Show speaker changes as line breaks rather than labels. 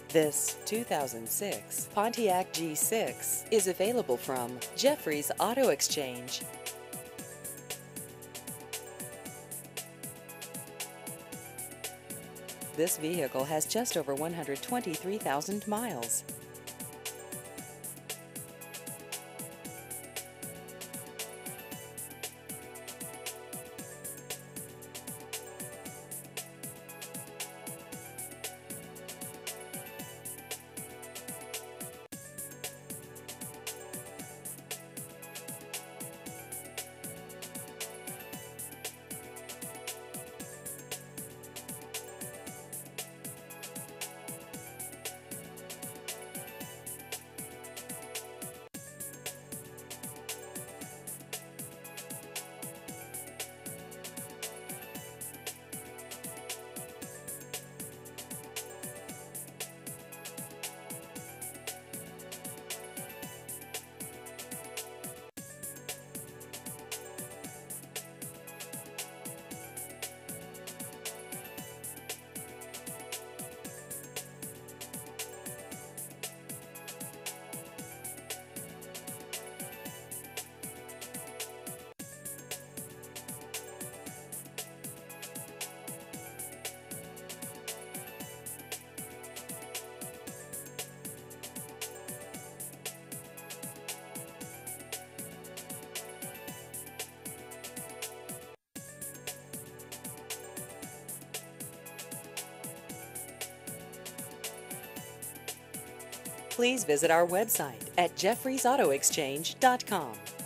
This 2006 Pontiac G6 is available from Jeffrey's Auto Exchange. This vehicle has just over 123,000 miles. Please visit our website at jeffreysautoexchange.com.